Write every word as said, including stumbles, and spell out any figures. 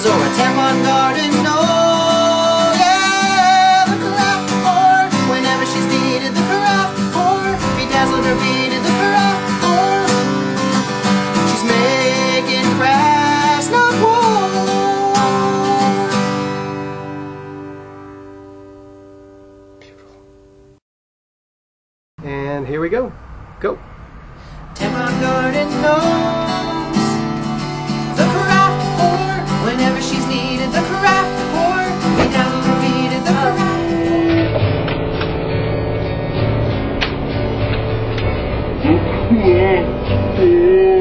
or a tampon garden. Oh yeah, the craft whore. Whenever she's needed, the craft whore. Bedazzled or beaded, the craft whore. She's making crafts, not war. Beautiful. And here we go. Go. Tampon garden knows the craft whore. Whenever she's needed, the craft whore. Bedazzled or beaded, the craft whore.